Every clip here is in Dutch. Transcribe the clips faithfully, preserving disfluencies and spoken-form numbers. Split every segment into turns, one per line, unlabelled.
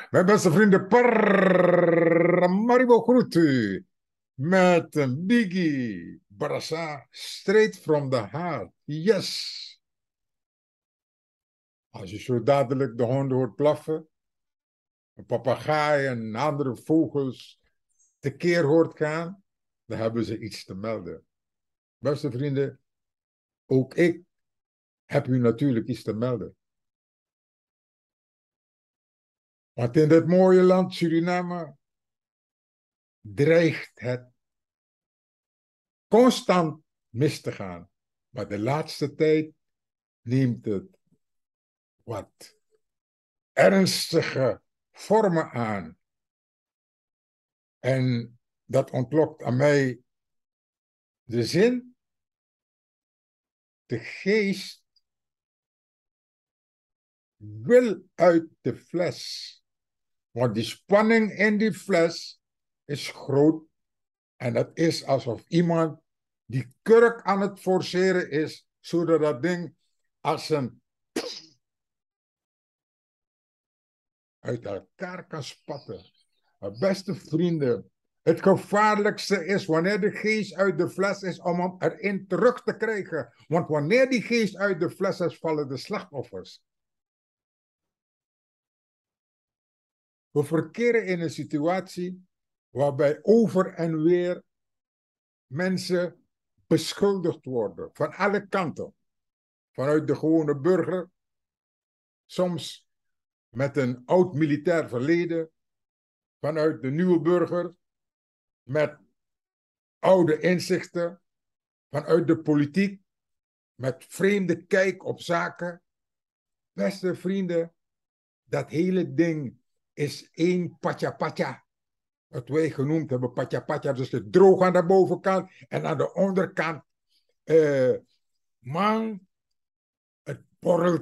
Mijn beste vrienden, Paramaribo groet u met een biggie. Barasa, straight from the heart. Yes. Als je zo dadelijk de honden hoort blaffen, een papegaai en andere vogels tekeer hoort gaan, dan hebben ze iets te melden. Beste vrienden, ook ik heb u natuurlijk iets te melden. Want in dit mooie land Suriname dreigt het constant mis te gaan. Maar de laatste tijd neemt het wat ernstige vormen aan. En dat ontlokt aan mij de zin, de geest wil uit de fles. Want die spanning in die fles is groot. En het is alsof iemand die kurk aan het forceren is, zodat dat ding als een uit elkaar kan spatten. Maar beste vrienden, het gevaarlijkste is wanneer de geest uit de fles is om hem erin terug te krijgen. Want wanneer die geest uit de fles is, vallen de slachtoffers. We verkeren in een situatie waarbij over en weer mensen beschuldigd worden. Van alle kanten. Vanuit de gewone burger. Soms met een oud militair verleden. Vanuit de nieuwe burger. Met oude inzichten. Vanuit de politiek. Met vreemde kijk op zaken. Beste vrienden. Dat hele ding is één patja patja. Wat wij genoemd hebben patja patja. Dus het droog aan de bovenkant. En aan de onderkant. Uh, man. Het borrelt.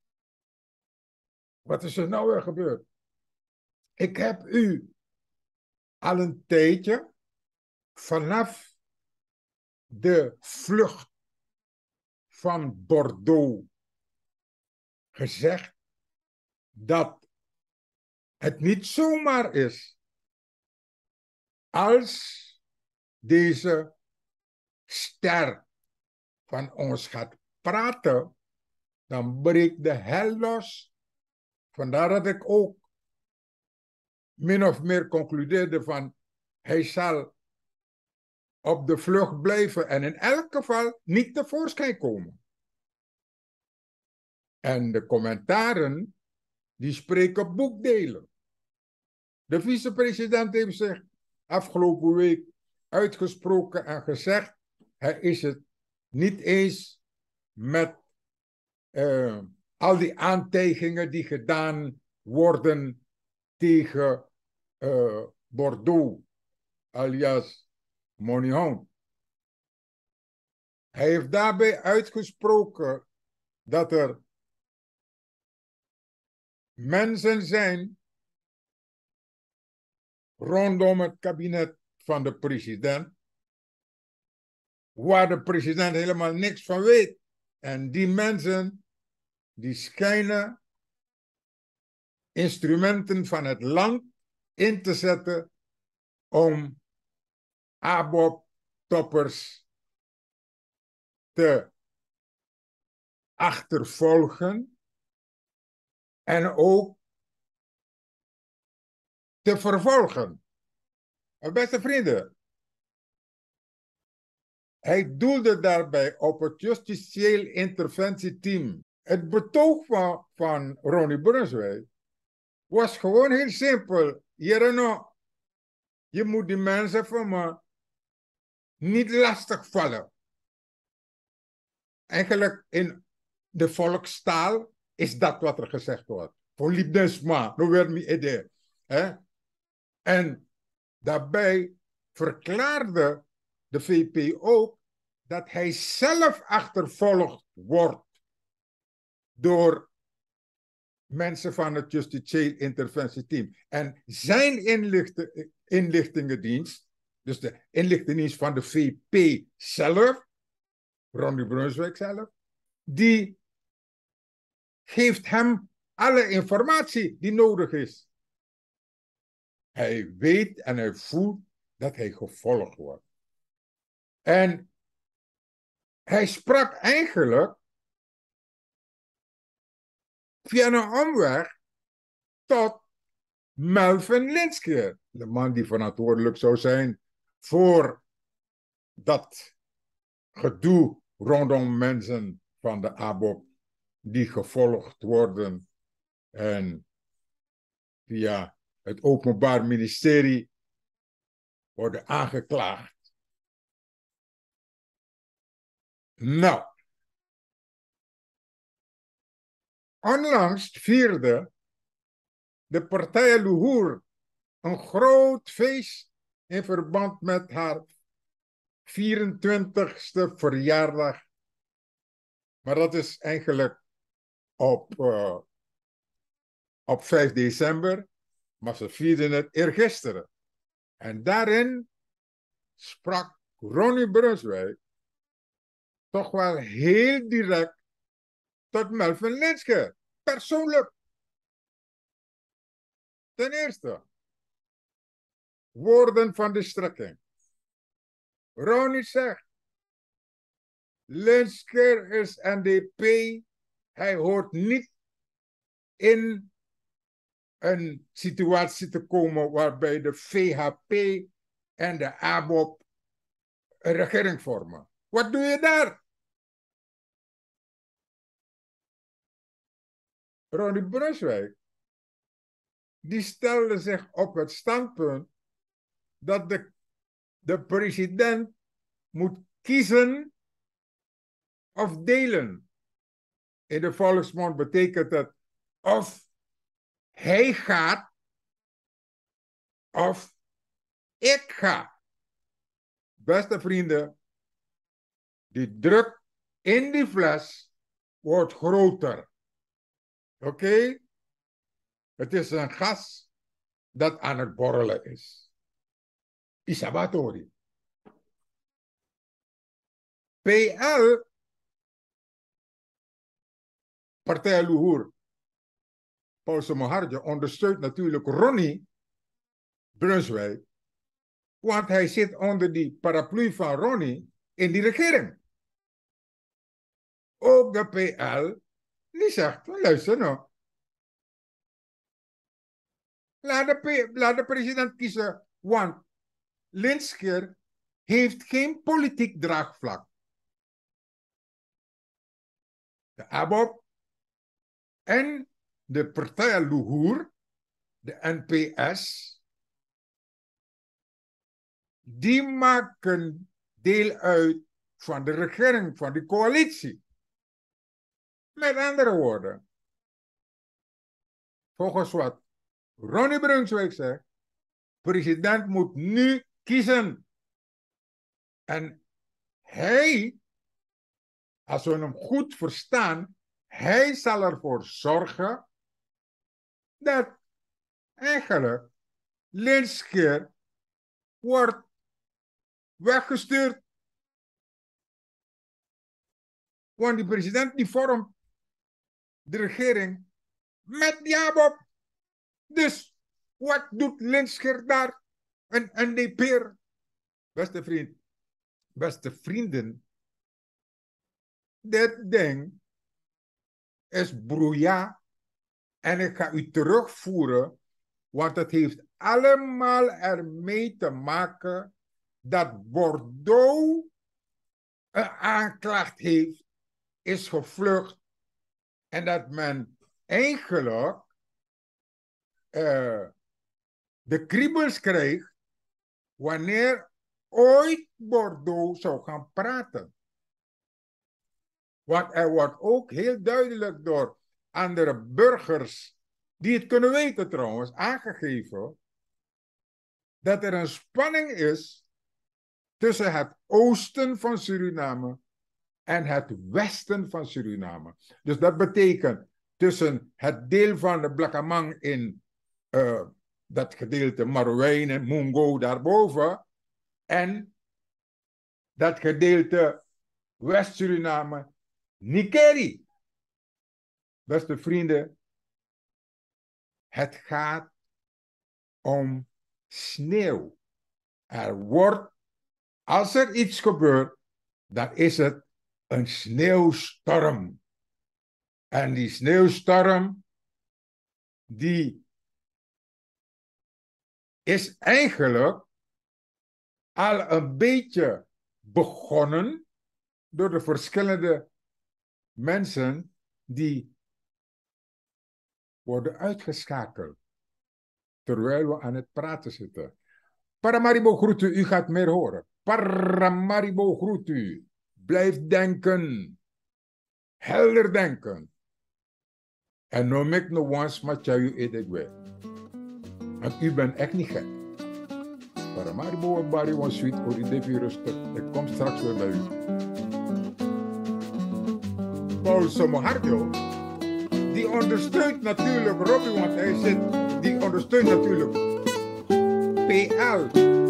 Wat is er nou weer gebeurd? Ik heb u al een tijdje vanaf de vlucht van Bordeaux gezegd dat het niet zomaar is als deze ster van ons gaat praten, dan breekt de hel los. Vandaar dat ik ook min of meer concludeerde van hij zal op de vlucht blijven en in elk geval niet tevoorschijn komen. En de commentaren die spreken boekdelen. De vicepresident heeft zich afgelopen week uitgesproken en gezegd hij is het niet eens met uh, al die aantijgingen die gedaan worden tegen uh, Bordeaux, alias Monihon. Hij heeft daarbij uitgesproken dat er mensen zijn rondom het kabinet van de president, waar de president helemaal niks van weet. En die mensen, die schijnen instrumenten van het land in te zetten om A B O P-toppers te achtervolgen en ook te vervolgen. Beste vrienden, hij doelde daarbij op het justitieel interventieteam. Het betoog van, van Ronnie Brunswijk was gewoon heel simpel. Jereno, je moet die mensen van me niet lastig vallen. Eigenlijk in de volkstaal is dat wat er gezegd wordt. Voor liefdesma, no werd me idee. En daarbij verklaarde de V P ook dat hij zelf achtervolgd wordt door mensen van het justitieel interventieteam. En zijn inlichten, inlichtingendienst, dus de inlichtingendienst van de V P zelf, Ronnie Brunswijk zelf, die geeft hem alle informatie die nodig is. Hij weet en hij voelt dat hij gevolgd wordt. En hij sprak eigenlijk via een omweg tot Melvin Linskeer, de man die verantwoordelijk zou zijn voor dat gedoe rondom mensen van de A B O P die gevolgd worden en via het Openbaar Ministerie worden aangeklaagd. Nou, onlangs vierde de partij Luhur een groot feest in verband met haar vierentwintigste verjaardag. Maar dat is eigenlijk op, uh, op vijf december, maar ze vierden het eergisteren. En daarin sprak Ronnie Brunswijk toch wel heel direct tot Melvin Linskeer, persoonlijk. Ten eerste, woorden van de strekking. Ronnie zegt, Linskeer is N D P, hij hoort niet in een situatie te komen waarbij de V H P en de A B O P een regering vormen. Wat doe je daar? Ronnie Brunswijk, die stelde zich op het standpunt dat de, de president moet kiezen of delen. In de volksmond betekent het of hij gaat of ik ga. Beste vrienden, die druk in die fles wordt groter. Oké? Okay? Het is een gas dat aan het borrelen is. Isabatori. P L, Partij Luhur, Paul Moharjo, ondersteunt natuurlijk Ronnie Brunswijk, want hij zit onder die paraplu van Ronnie in die regering. Ook de P L, die zegt, luister nou, laat de, laat de president kiezen, want Linskeer heeft geen politiek draagvlak. De A B O P en de partij Luhur, de N P S, die maken deel uit van de regering, van de coalitie. Met andere woorden, volgens wat Ronnie Brunswijk zegt, president moet nu kiezen. En hij, als we hem goed verstaan, hij zal ervoor zorgen dat eigenlijk Linskeer wordt weggestuurd. Want die president die vormt de regering met die A B O P. Dus wat doet Linskeer daar? Een N D P'er. Beste vriend, beste vrienden, dit ding is broeia en ik ga u terugvoeren, want het heeft allemaal ermee te maken dat Bordeaux een aanklacht heeft, is gevlucht en dat men eigenlijk uh, de kriebels krijgt wanneer ooit Bordeaux zou gaan praten. Want er wordt ook heel duidelijk door andere burgers, die het kunnen weten trouwens, aangegeven, dat er een spanning is tussen het oosten van Suriname en het westen van Suriname. Dus dat betekent tussen het deel van de Blakemang in uh, dat gedeelte Marouwijn en Mungo daarboven en dat gedeelte West-Suriname, Nikeri. Beste vrienden, het gaat om sneeuw. Er wordt, als er iets gebeurt, dan is het een sneeuwstorm. En die sneeuwstorm, die is eigenlijk al een beetje begonnen door de verschillende mensen die worden uitgeschakeld terwijl we aan het praten zitten. Paramaribo groet u, u gaat meer horen. Paramaribo groet u. Blijf denken. Helder denken. En no make no once maar tell you it way. Want u bent echt niet gek. Paramaribo en Barry was sweet, voor u deed u rustig. Ik kom straks weer bij u. Paul Somoharjo, die ondersteunt natuurlijk Robbie, want hij zit, die ondersteunt natuurlijk P L.